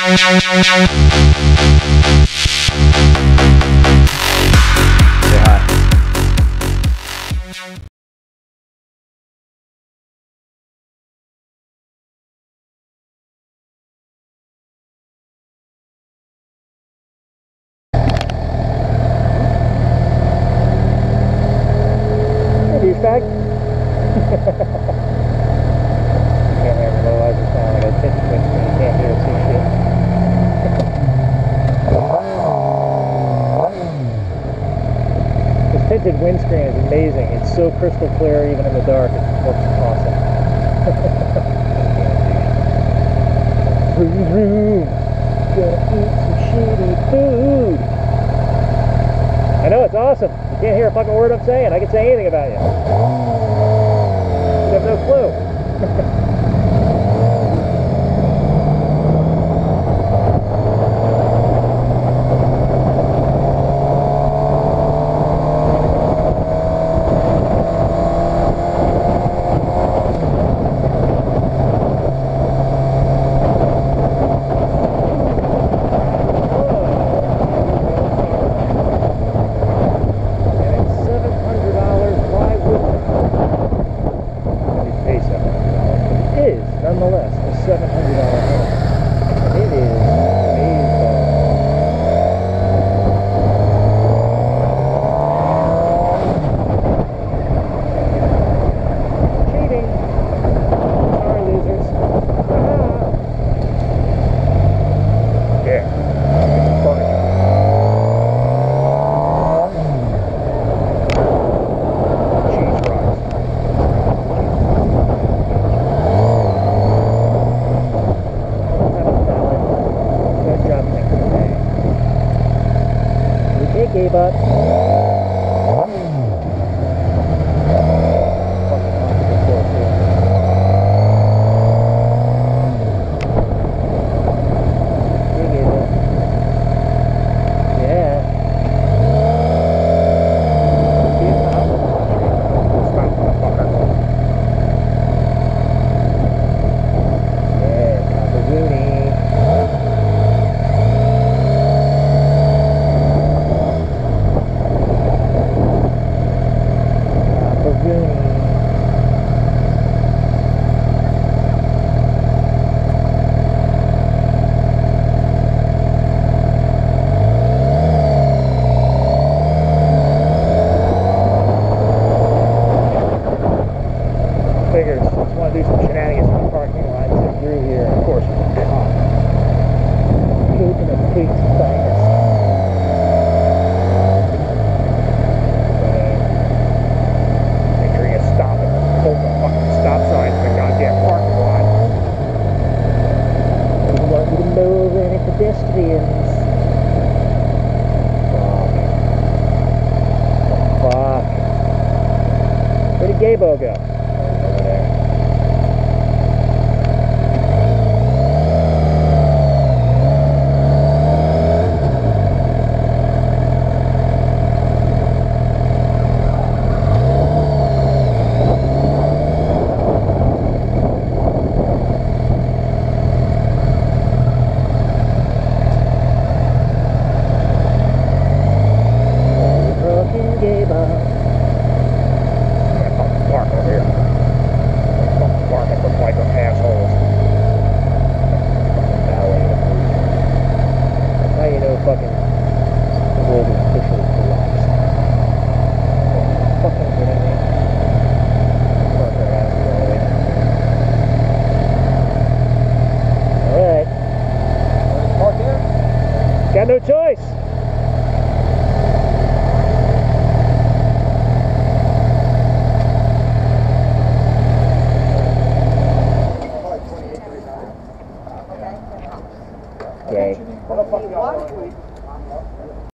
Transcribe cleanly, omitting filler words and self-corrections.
Douchebag. Can't hear me, otherwise it's sound like a tinted windscreen. You can't hear or see shit. This tinted windscreen is amazing. It's so crystal clear even in the dark. It looks awesome. Vroom vroom. Gonna eat some shitty food. I know, it's awesome. You can't hear a fucking word I'm saying. I can say anything about you. You have no clue. Nonetheless, a $700 home. And it is amazing. Cheating. Sorry, losers. Yeah. Furniture. Cheese fries. Gave up. Figures. Just want to do some shenanigans in the parking lot. Sit through here. Of course, keeping a pig's finest. Make sure you stop at both the fucking stop signs in the goddamn parking lot. I don't want you to move any pedestrians. Fuck. Where did Gabo go? Got no choice.